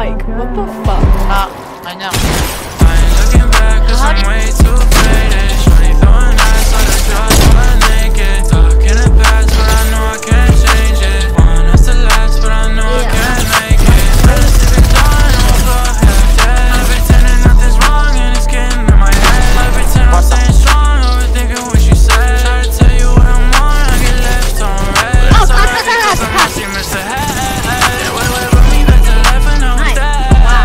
mic. What the fuck? I know. I ain't looking back 'cause I'm way too faded.